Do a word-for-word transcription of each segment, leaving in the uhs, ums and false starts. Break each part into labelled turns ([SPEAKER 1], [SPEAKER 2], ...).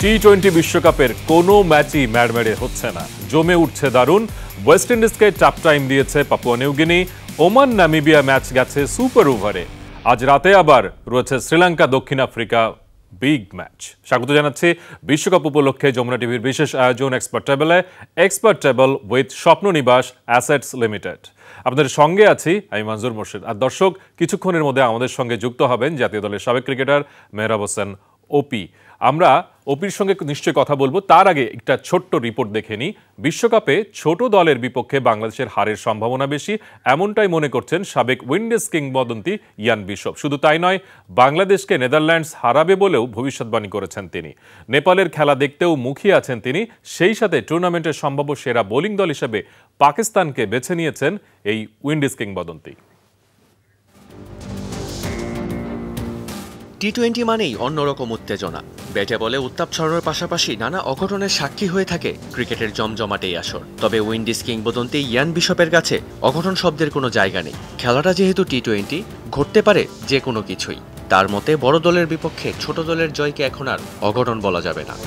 [SPEAKER 1] T twenty বিশ্বকাপের কোনো ম্যাচই ম্যাড়মেড়ে হচ্ছে না, জমে উঠছে দারুণ। ওয়েস্ট ইন্ডিজকে টাফ টাইম দিয়েছে Papua New Guinea. Oman Namibia match গেছে সুপার ওভারে। আজ রাতে আবার রয়েছে শ্রীলঙ্কা দক্ষিণ আফ্রিকা বিগ ম্যাচ। স্বাগত জানাচ্ছি বিশ্বকাপ উপলক্ষে যমুনা টিভির বিশেষ আয়োজন এক্সপার্ট টেবলে, expert table with Swapno Nibash assets limited. আপনাদের সঙ্গে আছি আমি মনজুর মোর্শেদ। আর দর্শক, কিছুক্ষণের মধ্যে আমাদের সঙ্গে যুক্ত হবেন জাতীয় দলের সাবেক ক্রিকেটার মেহরাব হোসেন ওপি। আমরা ওপির সঙ্গে নিশ্চয়ই কথা বলবো, তার আগে একটা ছোট্ট রিপোর্ট দেখে নিই। বিশ্বকাপে ছোট দলের বিপক্ষে বাংলাদেশের হারের সম্ভাবনা বেশি, এমনটাই মনে করছেন সাবেক উইন্ডিজ কিংবদন্তি ইয়ান বিশপ। শুধু তাই নয়, বাংলাদেশকে নেদারল্যান্ডস হারাবে বলেও ভবিষ্যৎবাণী করেছেন তিনি। নেপালের খেলা দেখতেও মুখিয়ে আছেন তিনি। সেই সাথে টুর্নামেন্টের সম্ভাব্য সেরা বোলিং দল হিসেবে পাকিস্তানকে বেছে নিয়েছেন এই উইন্ডিজ কিংবদন্তি।
[SPEAKER 2] টি টোয়েন্টি মানেই অন্যরকম উত্তেজনা। ব্যাটে বলে উত্তাপ ছড়ানোর পাশাপাশি নানা অঘটনের সাক্ষী হয়ে থাকে ক্রিকেটের জমজমাটেই আসর। তবে উইন্ডিজ কিংবদন্তি ইয়ান বিশপের কাছে অঘটন শব্দের কোনো জায়গা নেই। খেলাটা যেহেতু টি টোয়েন্টি, ঘটতে পারে যে কোনো কিছুই। তার মতে বড় দলের বিপক্ষে ছোট দলের জয়কে এখন আর অঘটন বলা যাবে না।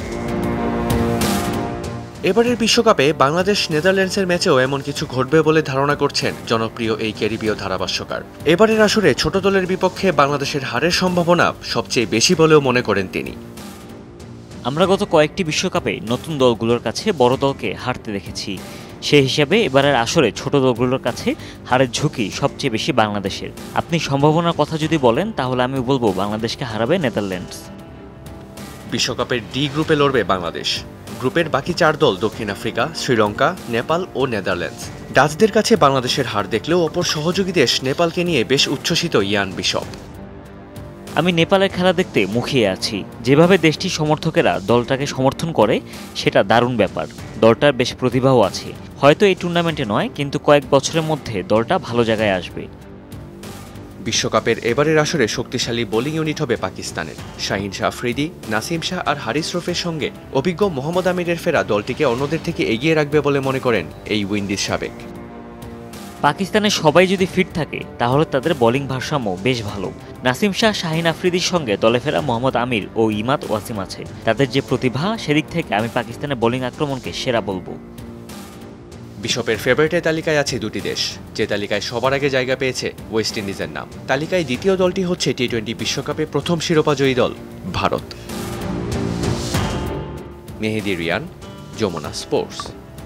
[SPEAKER 2] এবারের বিশ্বকাপে বাংলাদেশ নেদারল্যান্ডসের ম্যাচেও এমন কিছু ঘটবে বলে ধারণা করছেন জনপ্রিয় এই ক্যারিবীয় ধারাভাষ্যকার। এবারের আসরে ছোট দলের বিপক্ষে বাংলাদেশের হারের সম্ভাবনা সবচেয়ে বেশি বলেও মনে করেন তিনি।
[SPEAKER 3] আমরা গত কয়েকটি বিশ্বকাপে নতুন দলগুলোর কাছে বড় দলকে হারতে দেখেছি। সেই হিসাবে এবারের আসরে ছোট দলগুলোর কাছে হারের ঝুঁকি সবচেয়ে বেশি বাংলাদেশের। আপনি সম্ভাবনার কথা যদি বলেন, তাহলে আমি বলবো বাংলাদেশকে হারাবে নেদারল্যান্ডস।
[SPEAKER 2] বিশ্বকাপের ডি গ্রুপে লড়বে বাংলাদেশ। গ্রুপের বাকি চার দল দক্ষিণ আফ্রিকা, শ্রীলঙ্কা, নেপাল ও নেদারল্যান্ডস। ডাচদের কাছে বাংলাদেশের হার দেখলেও অপর সহযোগী দেশ নেপালকে নিয়ে বেশ উচ্ছ্বসিত ইয়ান বিশপ।
[SPEAKER 3] আমি নেপালের খেলা দেখতে মুখিয়ে আছি। যেভাবে দেশটির সমর্থকেরা দলটাকে সমর্থন করে, সেটা দারুণ ব্যাপার। দলটার বেশ প্রতিভাও আছে। হয়তো এই টুর্নামেন্টে নয়, কিন্তু কয়েক বছরের মধ্যে দলটা ভালো জায়গায় আসবে।
[SPEAKER 2] বিশ্বকাপের এবারের আসরে শক্তিশালী বোলিং ইউনিট হবে পাকিস্তানের। শাহিন শাহ আফ্রিদি, নাসিম শাহ আর হারিস রফের সঙ্গে অভিজ্ঞ মোহাম্মদ আমিরের ফেরা দলটিকে অন্যদের থেকে এগিয়ে রাখবে বলে মনে করেন এই উইন্ডিজ সাবেক।
[SPEAKER 3] পাকিস্তানের সবাই যদি ফিট থাকে, তাহলে তাদের বোলিং ভারসাম্য বেশ ভালো। নাসিম শাহ, শাহিন আফ্রিদির সঙ্গে দলে ফেরা মোহাম্মদ আমির ও ইমাদ ওয়াসিম আছে। তাদের যে প্রতিভা, সেদিক থেকে আমি পাকিস্তানের বোলিং আক্রমণকে সেরা বলবো।
[SPEAKER 2] বিশ্বপের ফেভারিটের তালিকায় আছে দুটি দেশ, যে তালিকায় সবার আগে জায়গা পেয়েছে ওয়েস্ট ইন্ডিজের নাম। তালিকায় দ্বিতীয় দলটি হচ্ছে টি টোয়েন্টি বিশ্বকাপে প্রথম শিরোপাজয়ী দল ভারত। মেহেদি রিয়ান, যমুনা স্পোর্টস।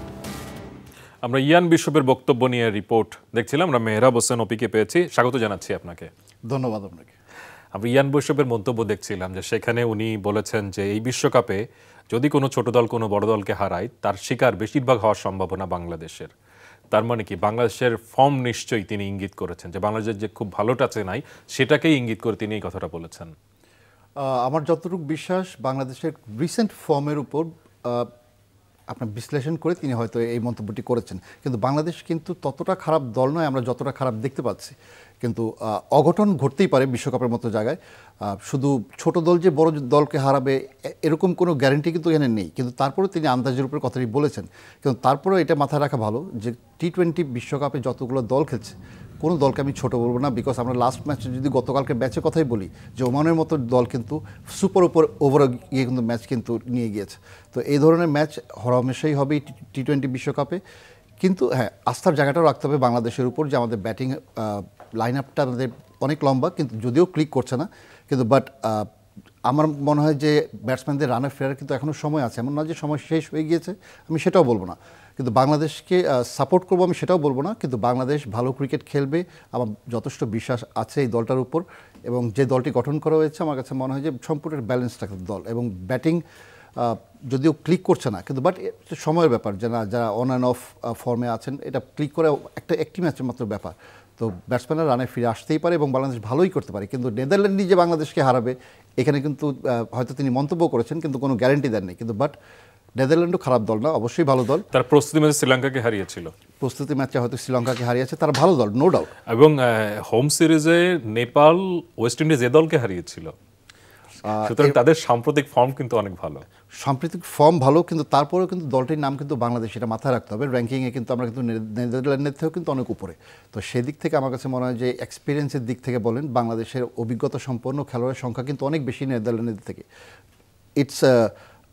[SPEAKER 1] আমরা ইয়ান বিশপের বক্তব্য নিয়ে রিপোর্ট দেখছিলাম। আমরা মেহরাব হোসেন ওপিকে পেয়েছি, স্বাগত জানাচ্ছি আপনাকে।
[SPEAKER 4] ধন্যবাদ আপনাকে।
[SPEAKER 1] আমরা ইয়ান বিশপের মন্তব্য দেখছিলাম, যে সেখানে উনি বলেছেন যে এই বিশ্বকাপে যদি কোনো ছোট দল কোনো বড় দলকে হারায়, তার শিকার বেশিরভাগ হওয়ার সম্ভাবনা বাংলাদেশের। তার মানে কি, বাংলাদেশের ফর্ম নিশ্চয়ই তিনি ইঙ্গিত করেছেন, যে বাংলাদেশের যে খুব ভালো টাচে নাই, সেটাকেই ইঙ্গিত করে তিনি এই কথাটা বলেছেন।
[SPEAKER 4] আমার যতটুকু বিশ্বাস, বাংলাদেশের রিসেন্ট ফর্মের উপর আপনার বিশ্লেষণ করে তিনি হয়তো এই মন্তব্যটি করেছেন। কিন্তু বাংলাদেশ কিন্তু ততটা খারাপ দল নয় আমরা যতটা খারাপ দেখতে পাচ্ছি। কিন্তু অঘটন ঘটতেই পারে বিশ্বকাপের মতো জায়গায়। শুধু ছোট দল যে বড় দলকে হারাবে এরকম কোনো গ্যারান্টি কিন্তু এখানে নেই। কিন্তু তারপরেও তিনি আন্দাজের উপরে কথাটি বলেছেন। কিন্তু তারপরেও এটা মাথায় রাখা ভালো যে টি টোয়েন্টি বিশ্বকাপে যতগুলো দল খেলছে, কোনো দলকে আমি ছোট বলবো না। বিকজ আমরা লাস্ট ম্যাচে যদি গতকালকে ম্যাচের কথাই বলি, যে ওমানের মতো দল কিন্তু সুপার উপর ওভার গিয়ে কিন্তু ম্যাচ কিন্তু নিয়ে গিয়েছে। তো এই ধরনের ম্যাচ হরহামেশাই হবে টি টোয়েন্টি বিশ্বকাপে। কিন্তু হ্যাঁ, আস্থার জায়গাটাও রাখতে হবে বাংলাদেশের উপর, যে আমাদের ব্যাটিং লাইন আপটা আমাদের অনেক লম্বা, কিন্তু যদিও ক্লিক করছে না। কিন্তু বাট আমার মনে হয় যে ব্যাটসম্যানদের রানে ফেরার কিন্তু এখনও সময় আছে। এমন না যে সময় শেষ হয়ে গিয়েছে, আমি সেটাও বলবো না। কিন্তু বাংলাদেশকে সাপোর্ট করবো আমি সেটাও বলবো না। কিন্তু বাংলাদেশ ভালো ক্রিকেট খেলবে, আমার যথেষ্ট বিশ্বাস আছে এই দলটার উপর। এবং যে দলটি গঠন করা হয়েছে, আমার কাছে মনে হয় যে সম্পূর্ণ ব্যালেন্সড একটা দল। এবং ব্যাটিং যদিও ক্লিক করছে না, কিন্তু বাট সময়ের ব্যাপার, যারা যারা অন অ্যান্ড অফ ফর্মে আছেন, এটা ক্লিক করে একটা একটি ম্যাচের মাত্র ব্যাপার। তো ব্যাটসম্যানরা রানে ফিরে আসতেই পারে এবং বাংলাদেশ ভালোই করতে পারে। কিন্তু নেদারল্যান্ডই যে বাংলাদেশকে হারাবে, এখানে কিন্তু হয়তো তিনি মন্তব্য করেছেন, কিন্তু কোনো গ্যারান্টি দেননি। কিন্তু বাট নেদারল্যান্ডও খারাপ দল না, অবশ্যই ভালো দল।
[SPEAKER 1] তার প্রস্তুতি ম্যাচে শ্রীলঙ্কাকে হারিয়েছিল,
[SPEAKER 4] প্রস্তুতি ম্যাচে হয়তো শ্রীলঙ্কাকে হারিয়েছে, তারা ভালো দল, নো ডাউট।
[SPEAKER 1] এবং হোম সিরিজে নেপাল, ওয়েস্ট ইন্ডিজ এ দলকে হারিয়েছিল। সুতরাং তাদের সাম্প্রতিক ফর্ম কিন্তু অনেক ভালো,
[SPEAKER 4] সাম্প্রতিক ফর্ম ভালো। কিন্তু তারপরেও কিন্তু দলটির নাম কিন্তু বাংলাদেশ, এটা মাথায় রাখতে হবে। র্যাঙ্কিংয়ে কিন্তু আমরা কিন্তু নেদারল্যান্ডের থেকেও কিন্তু অনেক উপরে। তো সেদিক থেকে আমার কাছে মনে হয় যে এক্সপিরিয়েন্সের দিক থেকে বলেন, বাংলাদেশের অভিজ্ঞতা সম্পন্ন খেলোয়াড়ের সংখ্যা কিন্তু অনেক বেশি নেদারল্যান্ডের থেকে। ইটস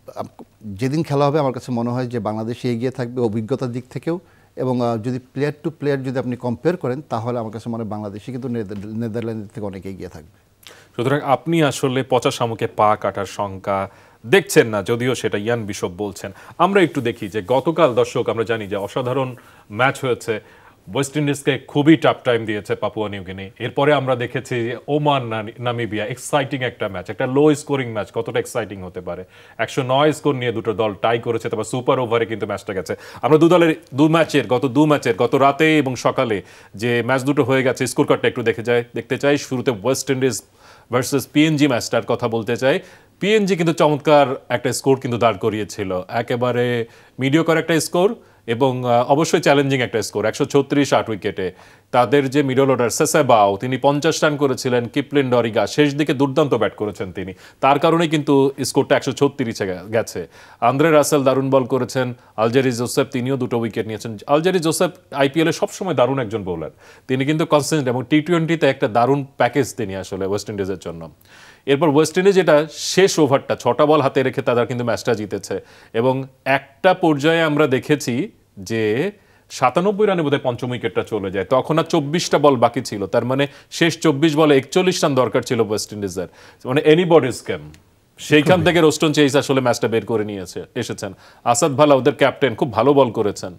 [SPEAKER 4] যেদিন খেলা হবে আমার কাছে মনে হয় যে বাংলাদেশ এগিয়ে থাকবে অভিজ্ঞতার দিক থেকেও, এবং যদি প্লেয়ার টু প্লেয়ার যদি আপনি কম্পেয়ার করেন তাহলে আমার কাছে মনে হয় বাংলাদেশই কিন্তু নেদারল্যান্ডের থেকে অনেক এগিয়ে থাকবে।
[SPEAKER 1] সুতরাং আপনি আসলে পচা শামুকে পা কাটার শঙ্কা দেখছেন না, যদিও সেটা ইয়ান বিশপ বলছেন। আমরা একটু দেখি যে গতকাল দর্শক আমরা জানি যে অসাধারণ ম্যাচ হয়েছে, ওয়েস্ট ইন্ডিজকে খুবই টাফ টাইম দিয়েছে পাপুয়া নিউগিনি। এরপরে আমরা দেখেছি যে ওমান নামিবিয়া, এক্সাইটিং একটা ম্যাচ, একটা লো স্কোরিং ম্যাচ, কতটা এক্সাইটিং হতে পারে। একশো নয় স্কোর নিয়ে দুটো দল টাই করেছে, তারপর সুপার ওভারে কিন্তু ম্যাচটা গেছে। আমরা দু দলের দু ম্যাচের গত দু ম্যাচের গত রাতে এবং সকালে যে ম্যাচ দুটো হয়ে গেছে স্কোর কার্ডটা একটু দেখে যায় দেখতে চাই। শুরুতে ওয়েস্ট ইন্ডিজ ভার্সেস পিএনজি ম্যাচটার কথা বলতে চাই। পিএনজি কিন্তু চমৎকার একটা স্কোর কিন্তু দাঁড় করিয়েছিল, একেবারে মিডিওকর একটা স্কোর এবং অবশ্যই চ্যালেঞ্জিং একটা স্কোর, একশো ছত্রিশ আট উইকেটে। তাদের যে মিডল অর্ডার সেসেবাও, তিনি পঞ্চাশ রান করেছিলেন, কিপলিন ডরিগা শেষ দিকে দুর্দান্ত ব্যাট করেছেন তিনি, তার কারণে কিন্তু স্কোরটা একশো ছত্রিশে গেছে। আন্দ্রে রাসেল দারুণ বল করেছেন, আলজেরি জোসেফ তিনিও দুটো উইকেট নিয়েছেন। আলজেরি জোসেফ আইপিএলে সবসময় দারুণ একজন বোলার, তিনি কিন্তু কনস্ট্যান্ট এবং টি টোয়েন্টিতে একটা দারুণ প্যাকেজ তিনি আসলে ওয়েস্ট ইন্ডিজের জন্য। এরপর ওয়েস্ট ইন্ডিজ এটা শেষ ওভারটা ছটা বল হাতে রেখে তারা কিন্তু ম্যাচটা জিতেছে, এবং একটা পর্যায়ে আমরা দেখেছি যে সাতানব্বই রানে বোধহয় পঞ্চম উইকেটটা চলে যায়, তখন আর চব্বিশটা বল বাকি ছিল, তার মানে শেষ চব্বিশ বলে একচল্লিশ রান দরকার ছিল ওয়েস্ট ইন্ডিজের, মানে এনিবডিজ গেম। সেইখান থেকে রোস্টন চেইস আসলে ম্যাচটা বের করে নিয়েছে এসেছেন। আসাদ ভালা ওদের ক্যাপ্টেন খুব ভালো বল করেছেন।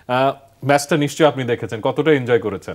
[SPEAKER 1] ম্যাচটা নিশ্চয়ই আপনি দেখেছেন, কতটা এনজয় করেছেন?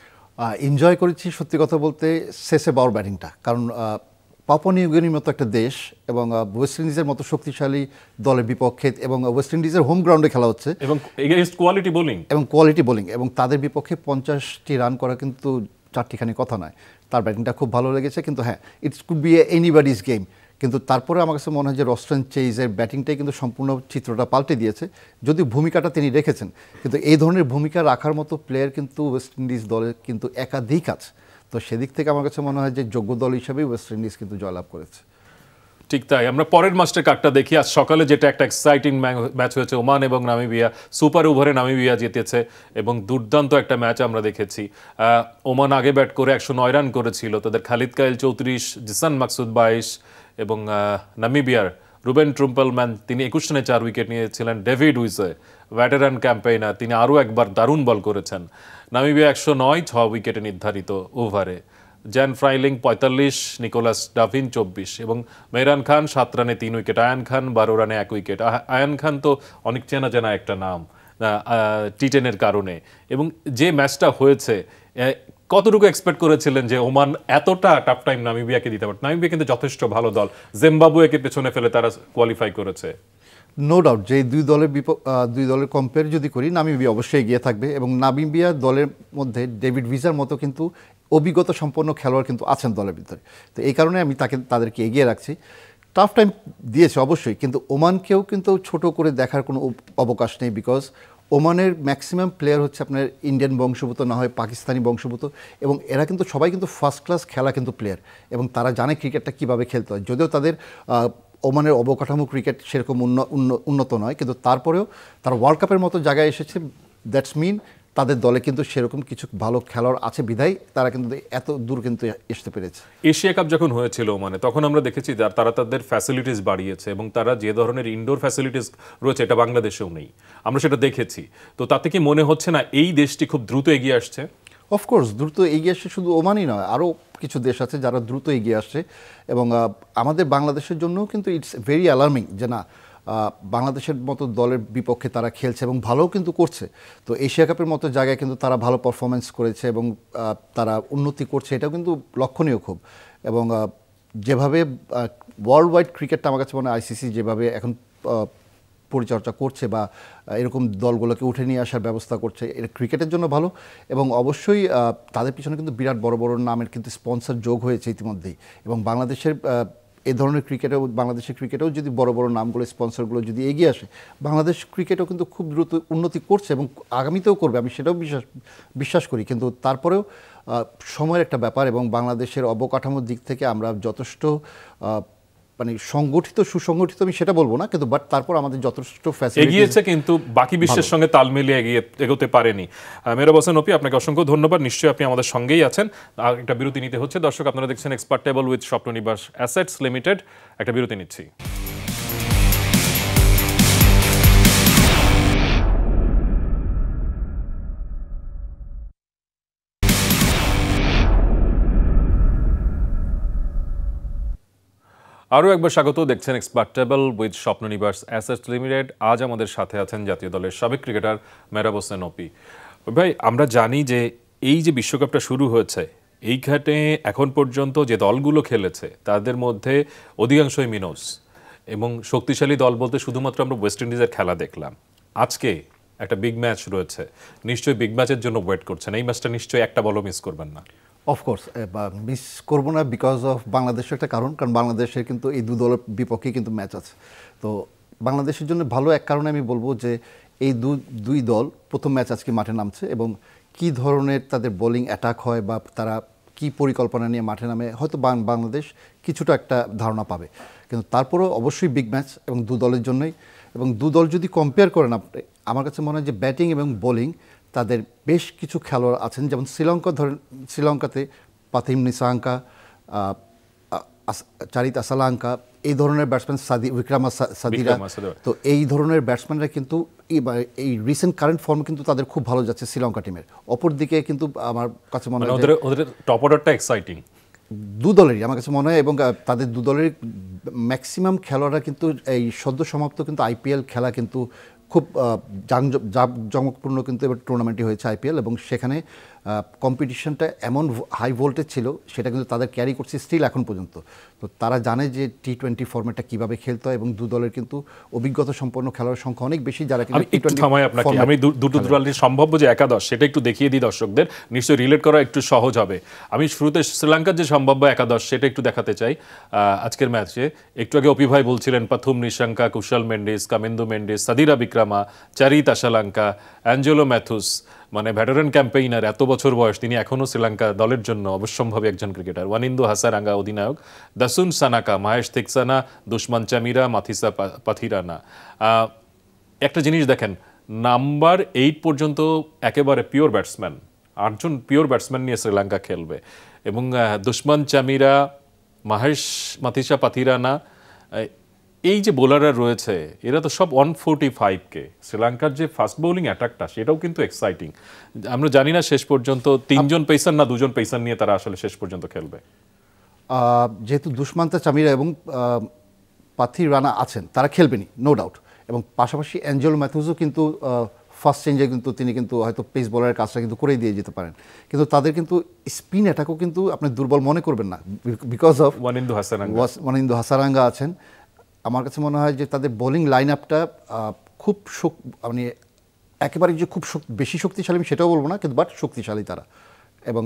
[SPEAKER 4] এনজয় করেছি সত্যি কথা বলতে শেষে বাউর ব্যাটিংটা, কারণ পাপুয়া নিউগিনির মতো একটা দেশ এবং ওয়েস্ট ইন্ডিজের মতো শক্তিশালী দলের বিপক্ষে, এবং ওয়েস্ট ইন্ডিজের হোম গ্রাউন্ডে খেলা হচ্ছে
[SPEAKER 1] এবং এগেইনস্ট কোয়ালিটি বোলিং
[SPEAKER 4] এবং কোয়ালিটি বোলিং এবং তাদের বিপক্ষে পঞ্চাশটি রান করা কিন্তু চারটিখানি কথা নয়। তার ব্যাটিংটা খুব ভালো লেগেছে, কিন্তু হ্যাঁ it's could be anybody's game. কিন্তু তারপরে আমার কাছে মনে হয় যে রস্টন চেইজের ব্যাটিংটাই কিন্তু সম্পূর্ণ চিত্রটা পাল্টে দিয়েছে, যদি ভূমিকাটা তিনি রেখেছেন। কিন্তু এই ধরনের ভূমিকা রাখার মতো প্লেয়ার কিন্তু ওয়েস্ট ইন্ডিজ দলের কিন্তু একাধিক আছে, তো সেদিক থেকে আমার কাছে মনে হয় যে যোগ্য দল হিসেবেই ওয়েস্ট ইন্ডিজ কিন্তু জয়লাভ করেছে।
[SPEAKER 1] ঠিক তাই। আমরা পরের ম্যাচটা কার্ডটা দেখি। আজ সকালে যেটা একটা এক্সাইটিং ম্যাচ হয়েছে, ওমান এবং নামিবিয়া, সুপার ওভারে নামিবিয়া জিতেছে এবং দুর্দান্ত একটা ম্যাচ আমরা দেখেছি। ওমান আগে ব্যাট করে একশো নয় রান করেছিল, তাদের খালিদ কাইল চৌত্রিশ, জিসান মাকসুদ বাইশ, এবং নামিবিয়ার রুবেন ট্রুম্পেলম্যান তিনি একুশ রানে চার উইকেট নিয়েছিলেন। ডেভিড উইসে ভেটেরান ক্যাম্পেইনার, তিনি আরও একবার দারুণ বল করেছেন। নামিবিয়া একশো নয় ছ উইকেটে নির্ধারিত ওভারে। জ্যান ফ্রাইলিং পঁয়তাল্লিশ, নিকোলাস ডাভিন চব্বিশ এবং মেহরান খান সাত রানে তিন উইকেট, আয়ান খান বারো রানে এক উইকেট। আয়ান খান তো অনেক চেনা চেনা একটা নাম টি টেনের কারণে। এবং যে ম্যাচটা হয়েছে, কতটুকু এক্সপেক্ট করেছিলেন যে ওমান এতটা টাফ টাইম নামিবিয়াকে দিতে পারে? নামিবিয়া কিন্তু যথেষ্ট ভালো দল, জিম্বাবুয়েকে পেছনে ফেলে তারা কোয়ালিফাই করেছে।
[SPEAKER 4] নো ডাউট যে দুই দলের দুই দলের কম্পেয়ার যদি করি, নামিবিয়া অবশ্যই এগিয়ে থাকবে, এবং নামিবিয়া দলের মধ্যে ডেভিড ভিজার মতো কিন্তু অভিজ্ঞতা সম্পন্ন খেলোয়াড় কিন্তু আছেন দলের ভিতরে, তো এই কারণে আমি তাকে তাদেরকে এগিয়ে রাখছি। টাফ টাইম দিয়েছে অবশ্যই, কিন্তু ওমানকেও কিন্তু ছোট করে দেখার কোনো অবকাশ নেই, বিকজ ওমানের ম্যাক্সিমাম প্লেয়ার হচ্ছে আপনার ইন্ডিয়ান বংশোদ্ভূত, না হয় পাকিস্তানি বংশোদ্ভূত, এবং এরা কিন্তু সবাই কিন্তু ফার্স্ট ক্লাস খেলা কিন্তু প্লেয়ার, এবং তারা জানে ক্রিকেটটা কীভাবে খেলতে হয়। যদিও তাদের ওমানের অবকাঠামো ক্রিকেট সেরকম উন্নত নয়, কিন্তু তারপরেও তারা ওয়ার্ল্ড কাপের মতো জায়গায় এসেছে, দ্যাটস মিন তাদের দলে কিন্তু সেরকম কিছু ভালো খেলোয়াড় আছে বিধায় তারা কিন্তু এত দূর কিন্তু আসতে পেরেছে।
[SPEAKER 1] এশিয়া কাপ যখন হয়েছিল মানে তখন আমরা দেখেছি তারা তাদের ফ্যাসিলিটিস বাড়িয়েছে, এবং তারা যে ধরনের ইনডোর ফ্যাসিলিটিস রয়েছে এটা বাংলাদেশেও নেই, আমরা সেটা দেখেছি। তো তাতে কি মনে হচ্ছে না এই দেশটি খুব দ্রুত এগিয়ে আসছে?
[SPEAKER 4] অফকোর্স দ্রুত এগিয়ে আসছে, শুধু ওমানই নয়, আরও কিছু দেশ আছে যারা দ্রুত এগিয়ে আসছে, এবং আমাদের বাংলাদেশের জন্যও কিন্তু ইটস ভেরি অ্যালার্মিং যে না বাংলাদেশের মতো দলের বিপক্ষে তারা খেলছে এবং ভালোও কিন্তু করছে। তো এশিয়া কাপের মতো জায়গায় কিন্তু তারা ভালো পারফরমেন্স করেছে এবং তারা উন্নতি করছে, এটাও কিন্তু লক্ষণীয় খুব। এবং যেভাবে ওয়ার্ল্ড ওয়াইড ক্রিকেটটা আমার কাছে মনে হয় আইসিসি যেভাবে এখন পরিচর্যা করছে বা এরকম দলগুলোকে উঠে নিয়ে আসার ব্যবস্থা করছে, এটা ক্রিকেটের জন্য ভালো। এবং অবশ্যই তাদের পিছনে কিন্তু বিরাট বড় বড় নামের কিন্তু স্পন্সর যোগ হয়েছে ইতিমধ্যেই, এবং বাংলাদেশের এই ধরনের ক্রিকেটেও বাংলাদেশের ক্রিকেটেও যদি বড় বড় নামগুলো স্পন্সরগুলো যদি এগিয়ে আসে, বাংলাদেশ ক্রিকেটও কিন্তু খুব দ্রুত উন্নতি করছে এবং আগামীতেও করবে, আমি সেটাও বিশ্বাস বিশ্বাস করি। কিন্তু তারপরেও সময়ের একটা ব্যাপার, এবং বাংলাদেশের অবকাঠামোর দিক থেকে আমরা যথেষ্ট মানে সংগঠিত সুসংগঠিত আমি সেটা বলবো না, কিন্তু বাট তারপর আমাদের যথেষ্ট ফ্যাসিলিটি
[SPEAKER 1] এগিয়েছে, কিন্তু বাকি বিশ্বের সঙ্গে তাল মিলিয়ে এগিয়ে এগোতে পারেনি। মেহরাব হোসেন অপি, আপনাকে অসংখ্য ধন্যবাদ, নিশ্চয়ই আপনি আমাদের সঙ্গেই আছেন। আর একটা বিরতি নিতে হচ্ছে। দর্শক আপনারা দেখছেন expert table with Swapnonibash assets limited. একটা বিরতি নিচ্ছি। আরও একবার স্বাগত, দেখছেন expert table with Swapnonibash assets limited. আজ আমাদের সাথে আছেন জাতীয় দলের সাবেক ক্রিকেটার মেহরাব হোসেন অপি। ভাই, আমরা জানি যে এই যে বিশ্বকাপটা শুরু হয়েছে, এইখানে এখন পর্যন্ত যে দলগুলো খেলেছে তাদের মধ্যে অধিকাংশই মিনোস, এবং শক্তিশালী দল বলতে শুধুমাত্র আমরা ওয়েস্ট ইন্ডিজের খেলা দেখলাম। আজকে একটা বিগ ম্যাচ রয়েছে, নিশ্চয়ই বিগ ম্যাচের জন্য ওয়েট করছেন। এই ম্যাচটা নিশ্চয়ই একটা বলও মিস করবেন না।
[SPEAKER 4] অফকোর্স মিস করবো না, বিকজ অফ বাংলাদেশের একটা কারণ, কারণ বাংলাদেশের কিন্তু এই দু দলের বিপক্ষে কিন্তু ম্যাচ আছে। তো বাংলাদেশের জন্য ভালো এক কারণে আমি বলবো যে এই দু দুই দল প্রথম ম্যাচ আজকে মাঠে নামছে, এবং কি ধরনের তাদের বোলিং অ্যাটাক হয় বা তারা কি পরিকল্পনা নিয়ে মাঠে নামে, হয়তো বাংলাদেশ কিছুটা একটা ধারণা পাবে। কিন্তু তারপরেও অবশ্যই বিগ ম্যাচ এবং দু দলের জন্যই। এবং দু দল যদি কম্পেয়ার করেন আপনি, আমার কাছে মনে হয় যে ব্যাটিং এবং বোলিং তাদের বেশ কিছু খেলোয়াড় আছেন, যেমন শ্রীলঙ্কা ধরেন, শ্রীলঙ্কাতে পাথিম নিসাঙ্কা, চারিত আসালাঙ্কা, এই ধরনের ব্যাটসম্যান, সাদি উইক্রামা সাদিরা, তো এই ধরনের ব্যাটসম্যানরা কিন্তু এই রিসেন্ট কারেন্ট ফর্মে কিন্তু তাদের খুব ভালো যাচ্ছে শ্রীলঙ্কা টিমের। অপরদিকে কিন্তু আমার কাছে মনে হয়
[SPEAKER 1] ওদের টপ অর্ডারটা এক্সাইটিং
[SPEAKER 4] দু দলেরই আমার কাছে মনে হয়, এবং তাদের দু দলের ম্যাক্সিমাম খেলোয়াড়রা কিন্তু এই সদ্য সমাপ্ত কিন্তু আইপিএল খেলা কিন্তু খুব জাঁকজমকপূর্ণ কিন্তু এবার টুর্নামেন্টই হয়েছে আইপিএল, এবং সেখানে কম্পিটিশনটা এমন হাই ভোল্টেজ ছিল, সেটা কিন্তু তাদের ক্যারি করছে স্টিল এখন পর্যন্ত। তো তারা জানে যে টি টোয়েন্টি ফর্মেটটা কীভাবে খেলতে হয়, এবং দু দলের কিন্তু অভিজ্ঞতা সম্পন্ন খেলোয়াড়ের সংখ্যা অনেক বেশি, যারা
[SPEAKER 1] আমি দুটো দলের সম্ভাব্য যে একাদশ সেটা একটু দেখিয়ে দিই দর্শকদের, নিশ্চয়ই রিলেট করা একটু সহজ হবে। আমি শুরুতে শ্রীলঙ্কার যে সম্ভাব্য একাদশ সেটা একটু দেখাতে চাই। আজকের ম্যাচে একটু আগে অপি ভাই বলছিলেন পাথুম নিশাঙ্কা, কুশল মেন্ডিস, কামেন্দু মেন্ডিস, সাদিরা বিক্রমা, চারিত আশালাঙ্কা, অ্যাঞ্জেলো ম্যাথুস, মানে ভেটারান ক্যাম্পেইনার, এত বছর বয়স, তিনি এখনও শ্রীলঙ্কা দলের জন্য অবশ্যম্ভাবী একজন ক্রিকেটার। ওয়ানিন্দু হাসারাঙ্গা অধিনায়ক, দাসুন সানাকা, মাহেশ থিকসানা, দুষ্মান চামিরা, মাথিসা পাথিরানা। একটা জিনিস দেখেন, নাম্বার এইট পর্যন্ত একেবারে পিওর ব্যাটসম্যান, আটজন পিওর ব্যাটসম্যান নিয়ে শ্রীলঙ্কা খেলবে, এবং দুষ্মান চামিরা, মাহেশ মাথিসা পাথিরানা, এই যে বোলাররা রয়েছে এরা তো সব ওয়ান ফোর্টি ফাইভ কে। শ্রীলঙ্কার যে ফাস্ট বোলিং অ্যাটাকটা সেটাও কিন্তু এক্সাইটিং। আমরা জানি না শেষ পর্যন্ত তিনজন পেসার না দুজন পেসার নিয়ে তারা আসলে শেষ পর্যন্ত খেলবে।
[SPEAKER 4] যেহেতু দুষ্মান্তা চামিরা এবং পাথি রানা আছেন, তারা খেলবেনি নো ডাউট, এবং পাশাপাশি অ্যাঞ্জেলো ম্যাথুসও কিন্তু ফার্স্ট চেঞ্জে কিন্তু তিনি কিন্তু হয়তো পেস বোলারের কাজটা কিন্তু করেই দিয়ে যেতে পারেন, কিন্তু তাদের কিন্তু স্পিন অ্যাটাকও কিন্তু আপনি দুর্বল মনে করবেন না, বিকজ অফ
[SPEAKER 1] ওয়ানিন্দু হাসারাঙ্গা
[SPEAKER 4] ওয়ানিন্দু হাসারাঙ্গা আছেন। আমার কাছে মনে হয় যে তাদের বোলিং লাইন আপটা খুব মানে একেবারে যে খুব বেশি শক্তিশালী আমি সেটাও বলবো না, কিন্তু বাট শক্তিশালী তারা, এবং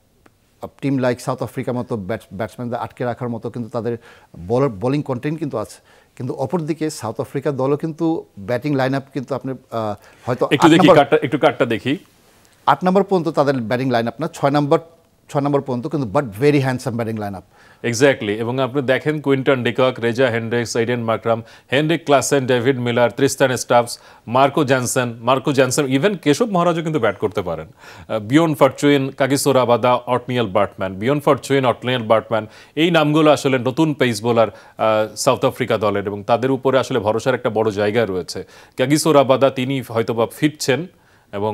[SPEAKER 4] টিম লাইক সাউথ আফ্রিকার মতো ব্যাটসম্যানদের আটকে রাখার মতো কিন্তু তাদের বলার বোলিং কন্টেন্ট কিন্তু আছে। কিন্তু অপরদিকে সাউথ আফ্রিকার দলও কিন্তু ব্যাটিং লাইন আপ কিন্তু আপনি হয়তো
[SPEAKER 1] একটু দেখি একটু কার্ডটা দেখি
[SPEAKER 4] আট নম্বর পর্যন্ত তাদের ব্যাটিং লাইন আপ না, ছয় নম্বর ছয় নম্বর পর্যন্ত কিন্তু but very handsome batting line up.
[SPEAKER 1] Exactly, এবং আপনি দেখেন Quinton de Kock, Reeza Hendricks, Aiden Markram, Heinrich Klaasen, David Miller, Tristan Stubbs, Marco Jansen Marco Jansen even Keshav মহারাজও কিন্তু ব্যাট করতে পারেন। বিয়ন ফরচুইন, কাগিসো রাবাদা, অটনিয়াল বার্টম্যান, বিয়ন ফরচুইন, অটনিয়াল বার্টম্যান, এই নামগুলো আসলে নতুন পেস বোলার সাউথ আফ্রিকা দলের, এবং তাদের উপরে আসলে ভরসার একটা বড় জায়গা রয়েছে। কাগিসো রাবাদা তিনি হয়তোবা ফিরছেন এবং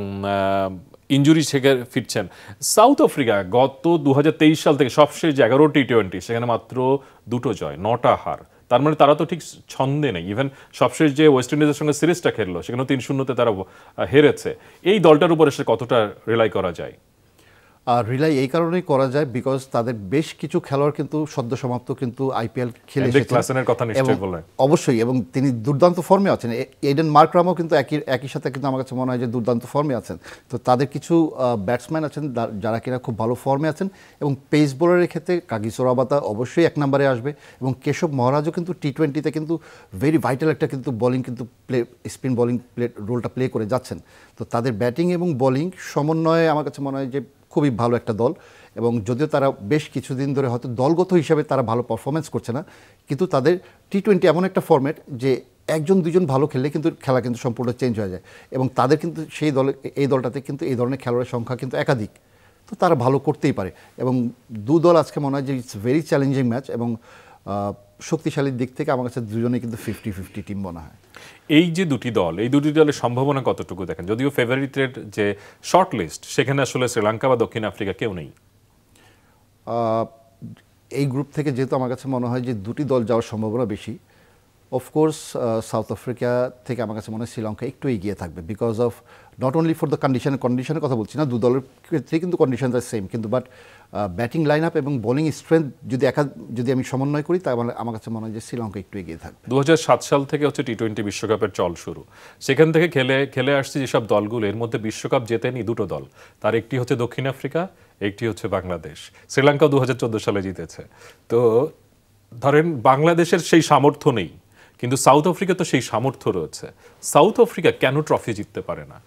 [SPEAKER 1] ইঞ্জুরি থেকে ফিরছেন। সাউথ আফ্রিকা গত দু হাজার তেইশ সাল থেকে সবশেষ যে এগারো টি টোয়েন্টি সেখানে মাত্র দুটো জয়, নটা হার, তার মানে তারা তো ঠিক ছন্দে নেই। ইভেন সবশেষ যে ওয়েস্ট ইন্ডিজের সঙ্গে সিরিজটা খেললো সেখানেও তিন শূন্যতে তারা হেরেছে। এই দলটার উপরে সে কতটা রিলাই করা যায়?
[SPEAKER 4] রিলাই এই কারণেই করা যায় বিকজ তাদের বেশ কিছু খেলোয়াড় কিন্তু সদ্য সমাপ্ত কিন্তু আইপিএল খেলে এসেছেন অবশ্যই, এবং তিনি দুর্দান্ত ফর্মে আছেন। এইডেন মার্ক্রামও কিন্তু একই একই সাথে কিন্তু আমার কাছে মনে হয় যে দুর্দান্ত ফর্মে আছেন। তো তাদের কিছু ব্যাটসম্যান আছেন যারা কিনা খুব ভালো ফর্মে আছেন, এবং পেস বোলারের ক্ষেত্রে কাগিসো রাবাদা অবশ্যই এক নম্বরে আসবে, এবং কেশব মহারাজও কিন্তু টি টোয়েন্টিতে কিন্তু ভেরি ভাইটাল একটা কিন্তু বোলিং কিন্তু প্লে স্পিন বোলিং প্লে রোলটা প্লে করে যাচ্ছেন। তো তাদের ব্যাটিং এবং বোলিং সমন্বয়ে আমার কাছে মনে হয় যে খুবই ভালো একটা দল, এবং যদিও তারা বেশ কিছুদিন ধরে হয়তো দলগত হিসাবে তারা ভালো পারফরমেন্স করছে না, কিন্তু তাদের টি টোয়েন্টি এমন একটা ফরম্যাট যে একজন দুজন ভালো খেললে কিন্তু খেলা কিন্তু সম্পূর্ণ চেঞ্জ হয়ে যায়, এবং তাদের কিন্তু সেই দলে এই দলটাতে কিন্তু এই ধরনের খেলোয়াড়ের সংখ্যা কিন্তু একাধিক, তো তারা ভালো করতেই পারে। এবং দু দল আজকে মনে হয় যে ইটস ভেরি চ্যালেঞ্জিং ম্যাচ, এবং শক্তিশালীর দিক থেকে আমার কাছে দুজনেই কিন্তু ফিফটি ফিফটি টিম মনে হয়।
[SPEAKER 1] এই যে দুটি দল, এই দুটি দলের সম্ভাবনা কতটুকু দেখেন? যদিও ফেভারিটের যে শর্ট লিস্ট সেখানে আসলে শ্রীলঙ্কা বা দক্ষিণ আফ্রিকা কেউ নেই,
[SPEAKER 4] এই গ্রুপ থেকে যেহেতু আমার কাছে মনে হয় যে দুটি দল যাওয়ার সম্ভাবনা বেশি, অফকোর্স সাউথ আফ্রিকা থেকে আমার কাছে মনে হয় শ্রীলঙ্কা একটু এগিয়ে থাকবে, because of not only for the condition কন্ডিশনের কথা বলছি না, দু দলের ক্ষেত্রেই কিন্তু কন্ডিশনটা সেম, কিন্তু বাট ব্যাটিং লাইন আপ এবং বোলিং স্ট্রেংথ যদি একা যদি আমি সমন্বয় করি তাহলে আমার কাছে মনে হয় যে শ্রীলঙ্কা একটু এগিয়ে থাকবে।
[SPEAKER 1] দু হাজার সাত সাল থেকে হচ্ছে টি টোয়েন্টি বিশ্বকাপের চল শুরু, সেখান থেকে খেলে খেলে আসছে যেসব দলগুলো, এর মধ্যে বিশ্বকাপ জেতেনি দুটো দল, তার একটি হচ্ছে দক্ষিণ আফ্রিকা, একটি হচ্ছে বাংলাদেশ। শ্রীলঙ্কা দু হাজার চোদ্দো সালে জিতেছে। তো ধরেন বাংলাদেশের সেই সামর্থ্য নেই, কিন্তু সাউথ আফ্রিকা তো সেই সামর্থ্য রয়েছে। সাউথ আফ্রিকা কেন ট্রফি জিততে পারে না?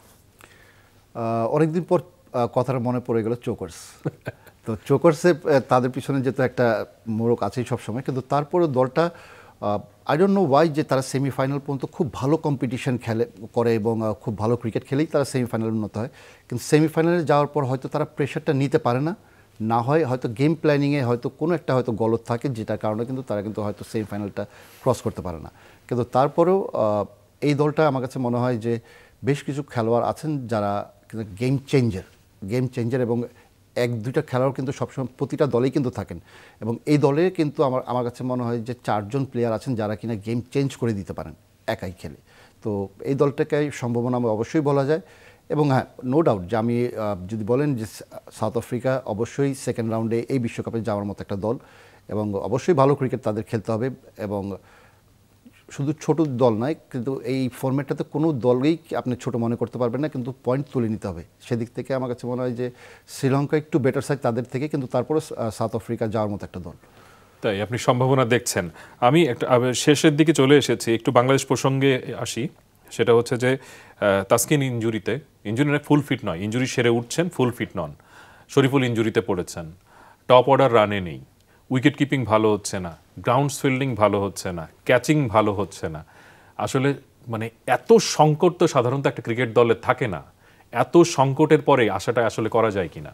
[SPEAKER 4] অনেকদিন পর কথাটা মনে পড়ে গেল চোকার্স। তো চোকার্সে তাদের পিছনে যেহেতু একটা মোড়ক আছেই সবসময়, কিন্তু তারপরে দলটা আই ডোন্ট নো ওয়াই যে তারা সেমিফাইনাল পর্যন্ত খুব ভালো কম্পিটিশন খেলে করে এবং খুব ভালো ক্রিকেট খেলেই তারা সেমিফাইনাল উন্নত হয়, কিন্তু সেমিফাইনালে যাওয়ার পর হয়তো তারা প্রেশারটা নিতে পারে না, না হয় হয়তো গেম প্ল্যানিংয়ে হয়তো কোনো একটা হয়তো গলত থাকে, যেটার কারণে কিন্তু তারা কিন্তু হয়তো সেমিফাইনালটা ক্রস করতে পারে না। কিন্তু তারপরেও এই দলটা আমার কাছে মনে হয় যে বেশ কিছু খেলোয়াড় আছেন যারা কিন্তু গেম চেঞ্জার গেম চেঞ্জার এবং এক দুইটা খেলোয়াড় কিন্তু সবসময় প্রতিটা দলেই কিন্তু থাকেন, এবং এই দলে কিন্তু আমার আমার কাছে মনে হয় যে চারজন প্লেয়ার আছেন যারা কিনা গেম চেঞ্জ করে দিতে পারেন একাই খেলে। তো এই দলটাকে সম্ভাবনা অবশ্যই বলা যায়, এবং হ্যাঁ, নো ডাউট যে আমি যদি বলেন যে সাউথ আফ্রিকা অবশ্যই সেকেন্ড রাউন্ডে এই বিশ্বকাপে যাওয়ার মতো একটা দল, এবং অবশ্যই ভালো ক্রিকেট তাদের খেলতে হবে, এবং শুধু ছোট দল নয়, কিন্তু এই ফরম্যাটটাতে কোনো দলই আপনি ছোট মনে করতে পারবেন না, কিন্তু পয়েন্ট তুলে নিতে হবে। সেদিক থেকে আমার কাছে মনে হয় যে শ্রীলঙ্কা একটু বেটার সাইড তাদের থেকে, কিন্তু তারপরে সাউথ আফ্রিকা যাওয়ার মতো একটা দল।
[SPEAKER 1] তাই আপনি সম্ভাবনা দেখছেন। আমি একটা শেষের দিকে চলে এসেছি, একটু বাংলাদেশ প্রসঙ্গে আসি। সেটা হচ্ছে যে তাসকিন ইনজুরিতে, ইনজুরি ফুল ফিট নয়, ইনজুরি সেরে উঠছেন, ফুল ফিট নন। শরীফুল ইনজুরিতে পড়েছেন, টপ অর্ডার রানে নেই, উইকেট কিপিং ভালো হচ্ছে না, গ্রাউন্ড ফিল্ডিং ভালো হচ্ছে না, ক্যাচিং ভালো হচ্ছে না। আসলে মানে এত সংকট তো সাধারণত একটা ক্রিকেট দলের থাকে না। এত সংকটের পরে আশাটা আসলে করা যায় কিনা?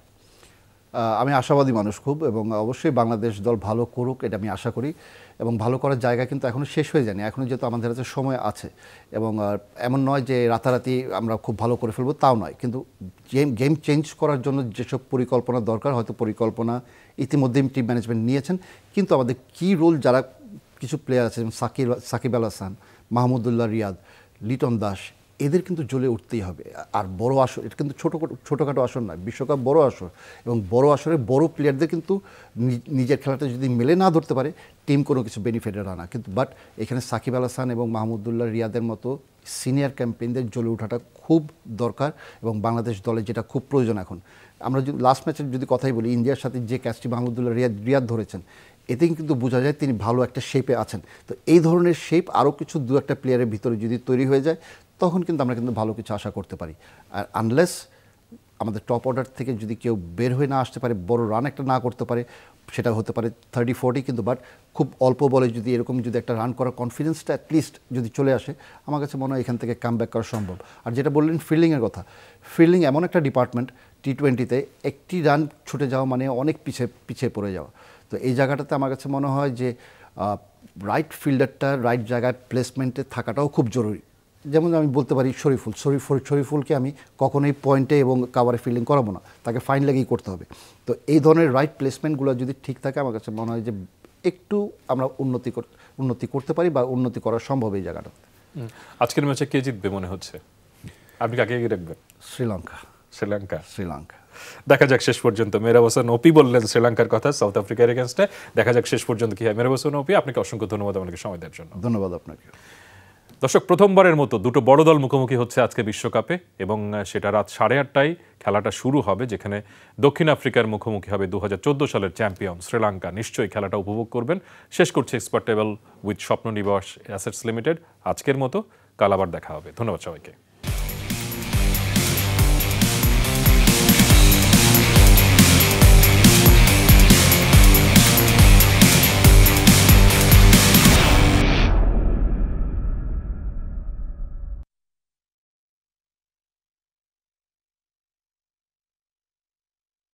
[SPEAKER 4] আমি আশাবাদী মানুষ খুব, এবং অবশ্যই বাংলাদেশ দল ভালো করুক এটা আমি আশা করি, এবং ভালো করার জায়গা কিন্তু এখনও শেষ হয়ে যায়নি, এখনও যেহেতু আমাদের কাছে সময় আছে, এবং এমন নয় যে রাতারাতি আমরা খুব ভালো করে ফেলবো, তাও নয়, কিন্তু গেম গেম চেঞ্জ করার জন্য যেসব পরিকল্পনা দরকার, হয়তো পরিকল্পনা ইতিমধ্যেই টিম ম্যানেজমেন্ট নিয়েছেন, কিন্তু আমাদের কী রোল যারা কিছু প্লেয়ার আছে যেমন সাকিব সাকিব আল হাসান, মাহমুদুল্লাহ রিয়াদ, লিটন দাস, এদের কিন্তু জ্বলে উঠতেই হবে। আর বড় আসর, এটা কিন্তু ছোটো ছোটোখাটো আসর নয়, বিশ্বকাপ বড় আসর, এবং বড় আসরে বড় প্লেয়ারদের কিন্তু নিজের খেলাটা যদি মেলে না ধরতে পারে টিম কোনো কিছু বেনিফিটের আনা, কিন্তু বাট এখানে সাকিব আল হাসান এবং মাহমুদুল্লাহ রিয়াদের মতো সিনিয়র ক্যাম্পেইনদের জ্বলে ওঠাটা খুব দরকার, এবং বাংলাদেশ দলে যেটা খুব প্রয়োজন এখন। আমরা যদি লাস্ট ম্যাচের যদি কথাই বলি, ইন্ডিয়ার সাথে যে ক্যাচটি মাহমুদুল্লাহ রিয়াদ রিয়াদ ধরেছেন, এতে কিন্তু বোঝা যায় তিনি ভালো একটা শেপে আছেন। তো এই ধরনের শেপ আরও কিছু দু একটা প্লেয়ারের ভিতরে যদি তৈরি হয়ে যায়, তখন কিন্তু আমরা কিন্তু ভালো কিছু আশা করতে পারি। আর আনলেস আমাদের টপ অর্ডার থেকে যদি কেউ বের হয়ে না আসতে পারে, বড় রান একটা না করতে পারে, সেটা হতে পারে থার্টি ফোর্টি, কিন্তু বাট খুব অল্প বলে যদি এরকম যদি একটা রান করার কনফিডেন্সটা অ্যাটলিস্ট যদি চলে আসে, আমার কাছে মনে হয় এখান থেকে কাম ব্যাক করা সম্ভব। আর যেটা বললেন ফিল্ডিংয়ের কথা, ফিল্ডিং এমন একটা ডিপার্টমেন্ট টি টোয়েন্টিতে একটি রান ছুটে যাওয়া মানে অনেক পিছিয়ে পিছিয়ে পড়ে যাওয়া। তো এই জায়গাটাতে আমার কাছে মনে হয় যে রাইট ফিল্ডারটা রাইট জায়গায় প্লেসমেন্টে থাকাটাও খুব জরুরি। যেমন আমি বলতে পারি শরীফুল শরীফুল শরীফুলকে আমি কখনোই পয়েন্টে এবং কাভারে ফিল্ডিং করাবো না, তাকে ফাইন লেগেই করতে হবে। তো এই ধরনের রাইট প্লেসমেন্টগুলো যদি ঠিক থাকে, আমার কাছে মনে হয় যে একটু আমরা উন্নতি উন্নতি করতে পারি বা উন্নতি করা সম্ভব এই জায়গাটাতে।
[SPEAKER 1] আজকের ম্যাচে কে জিতবে মনে হচ্ছে? আপনি কাকে এগিয়ে রাখবেন?
[SPEAKER 4] শ্রীলঙ্কা।
[SPEAKER 1] শ্রীলঙ্কা
[SPEAKER 4] শ্রীলঙ্কা
[SPEAKER 1] দেখা যাক শেষ পর্যন্ত। মেহরাব হোসেন ওপি বললেন শ্রীলঙ্কার কথা সাউথ আফ্রিকার এগেনস্টে। দেখা যাক শেষ পর্যন্ত কি হয়। মেহরাব হোসেন ওপি, আপনাকে অসংখ্য ধন্যবাদ আমাকে সময় দেওয়ার জন্য।
[SPEAKER 4] ধন্যবাদ আপনাকে।
[SPEAKER 1] দর্শক, প্রথমবারের মতো দুটো বড় দল মুখোমুখি হচ্ছে আজকে বিশ্বকাপে, এবং সেটা রাত সাড়ে আটটায় খেলাটা শুরু হবে, যেখানে দক্ষিণ আফ্রিকার মুখোমুখি হবে দু হাজার চোদ্দো সালের চ্যাম্পিয়ন শ্রীলঙ্কা। নিশ্চয়ই খেলাটা উপভোগ করবেন। শেষ করছে expert table with Swapno Nibash assets limited. আজকের মতো, কাল আবার দেখা হবে। ধন্যবাদ সবাইকে।